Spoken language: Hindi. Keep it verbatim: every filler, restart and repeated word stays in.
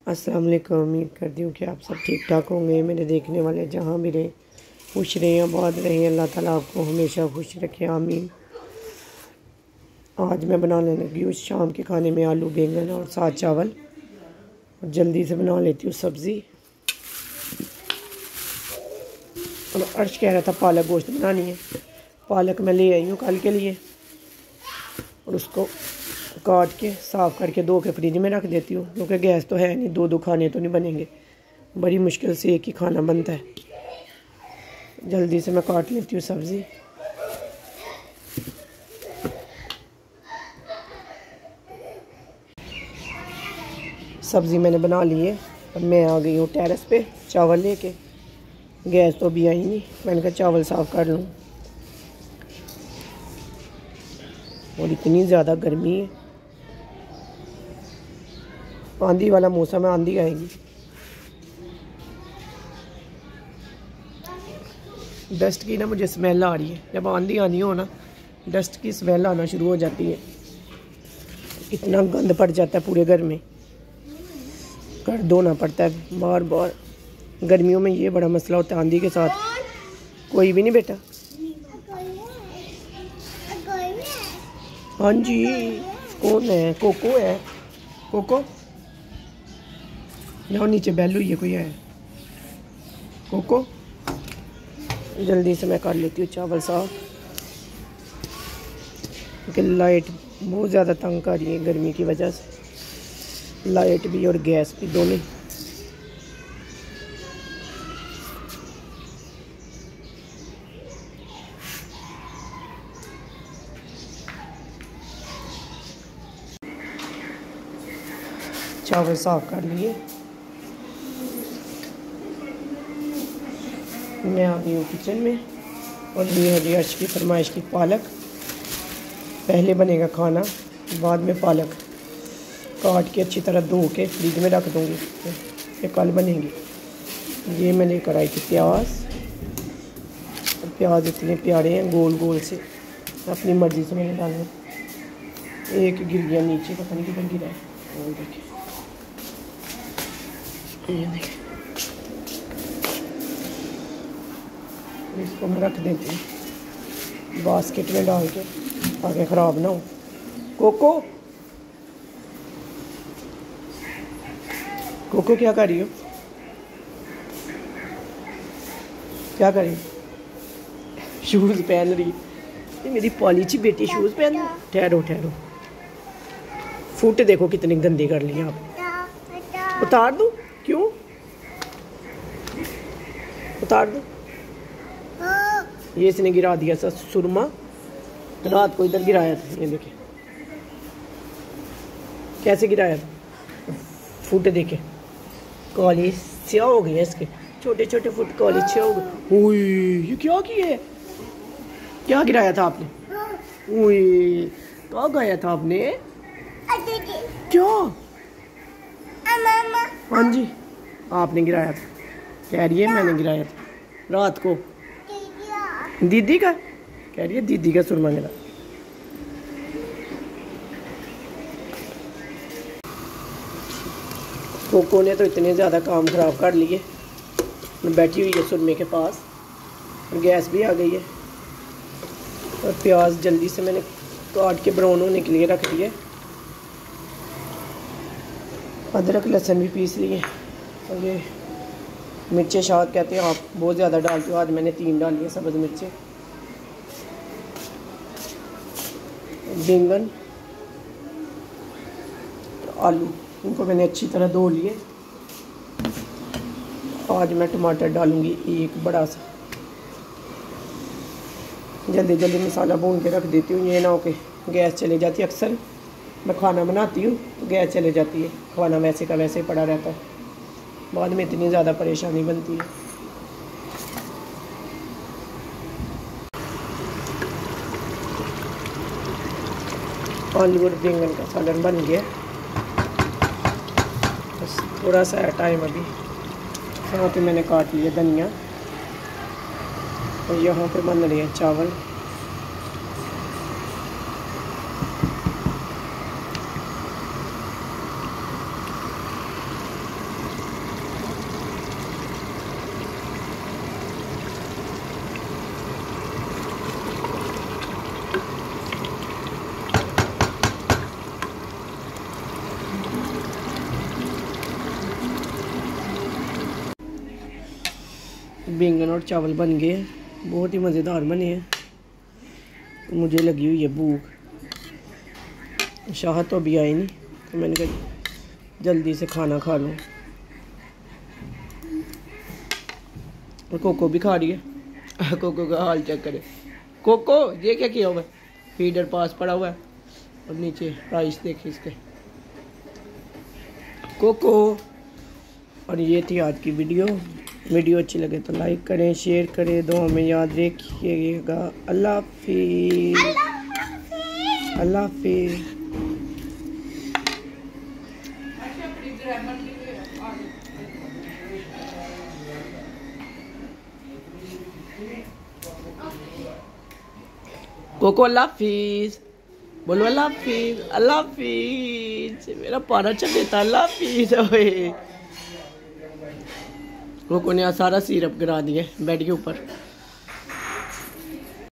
अस्सलाम वालेकुम। उम्मीद करती हूँ कि आप सब ठीक ठाक होंगे। मेरे देखने वाले जहाँ भी रहें खुश रहें, आबाद रहें। अल्लाह ताला आपको हमेशा खुश रखे, आमीन। आज मैं बनाने लगी हूँ शाम के खाने में आलू बैंगन और साथ चावल। और जल्दी से बना लेती हूँ सब्ज़ी। और अर्श कह रहा था पालक गोश्त बनानी है। पालक मैं ले आई हूँ कल के लिए और उसको काट के साफ़ करके धो के फ्रिज में रख देती हूँ, क्योंकि गैस तो है नहीं, दो दो खाने तो नहीं बनेंगे, बड़ी मुश्किल से एक ही खाना बनता है। जल्दी से मैं काट लेती हूँ सब्ज़ी। सब्ज़ी मैंने बना ली है और मैं आ गई हूँ टेरेस पे चावल लेके। गैस तो अभी आई नहीं, मैंने कहा चावल साफ़ कर लूँ। और इतनी ज़्यादा गर्मी है, आंधी वाला मौसम है, आंधी आएगी। डस्ट की ना मुझे स्मेल आ रही है। जब आंधी आनी हो ना, डस्ट की स्मेल आना शुरू हो जाती है। इतना गंद पड़ जाता है पूरे घर में, घर धोना पड़ता है बार बार। गर्मियों में ये बड़ा मसला होता है आंधी के साथ। कोई भी नहीं बेटा? हाँ जी, कौन है? कोको है। कोको जाओ नीचे, बैल हुई है, कोई है? कोको जल्दी से मैं कर लेती हूँ चावल साफ, क्योंकि लाइट बहुत ज़्यादा तंग कर रही है गर्मी की वजह से। लाइट भी और गैस भी दोनों। चावल साफ कर लिए। मैं आ गई हूँ किचन में और ये है जी अर्श की फरमाइश की पालक। पहले बनेगा खाना, बाद में पालक काट के अच्छी तरह धो के फ्रिज में रख दूँगी, ये कल बनेगी। ये मैं लेकर आई थी प्याज। प्याज इतने प्यारे हैं, गोल गोल से, अपनी मर्ज़ी से मैंने डालना। एक गिर गया नीचे, पता नहीं किधर गिरा है। और देखिए, ये देखिए, इसको मैं रख देती हूँ बास्केट में डाल के, ताकि ख़राब ना हो। कोको कोको क्या कर रही हो? क्या कर रही? शूज़ पहन रही। ये मेरी पॉलीची बेटी शूज़ पहन रही। ठहरो ठहरो, फुट देखो कितनी गंदी कर ली आप। उतार दूँ? क्यों उतार दूँ? ये इसने गिरा दिया सर सुरमा, रात को इधर गिराया था। ये देखिए कैसे गिराया था। फुट देखे, काली स्याह हो गई है इसके, छोटे छोटे फुट काली स्याह हो गई। ओए ये क्या किए? क्या गिराया था आपने? ओए कहाँ गया था आपने? क्या? हाँ जी, आपने गिराया था। कह रही है मैंने गिराया था रात को। दीदी का कह रही है, दीदी का सुरमा गिरा। कोको ने तो इतने ज़्यादा काम ख़राब कर लिए। बैठी हुई है सुरमे के पास, गैस भी आ गई है। और प्याज जल्दी से मैंने काट के ब्राउन होने के लिए रख दिए। अदरक लहसुन भी पीस लिए। और ये मिर्चें शायद कहते हैं आप बहुत ज़्यादा डालते हो, आज मैंने तीन डाली है सब्ज़ मिर्चें। बैंगन, आलू, इनको मैंने अच्छी तरह धो लिए। आज मैं टमाटर डालूंगी एक बड़ा सा। जल्दी जल्दी मसाला भून के रख देती हूँ, ये ना हो के गैस चली जाती है। अक्सर मैं खाना बनाती हूँ तो गैस चले जाती है, खाना वैसे का वैसे पड़ा रहता है, बाद में इतनी ज़्यादा परेशानी बनती है। आलू और बैंगन का सालन बन गया, बस थोड़ा सा टाइम अभी। यहाँ पे मैंने काट लिया धनिया और यहाँ पे बन रही है चावल। बैंगन और चावल बन गए हैं, बहुत ही मज़ेदार बने हैं। मुझे लगी हुई है भूख, शाह तो अभी आई नहीं, तो मैंने कहा जल्दी से खाना खा लूँ। और कोको भी खा रही है। कोको का हाल चेक करे। कोको ये क्या किया हुआ है? फीडर पास पड़ा हुआ है और नीचे प्राइस देखिए इसके। कोको। और ये थी आज की वीडियो। वीडियो अच्छी लगे तो लाइक करें, शेयर करें, दुआ में याद रखिएगा। अल्लाह हाफिज़। अल्लाह हाफिज़। कोको अल्लाह हाफिज़ बोलो। अल्लाह हाफिज़। अल्लाह हाफिज़। मेरा पारा चल देता। अल्लाह हाफिज़। ओए कोको ने सारा सिरप गिरा दिया बेड के ऊपर।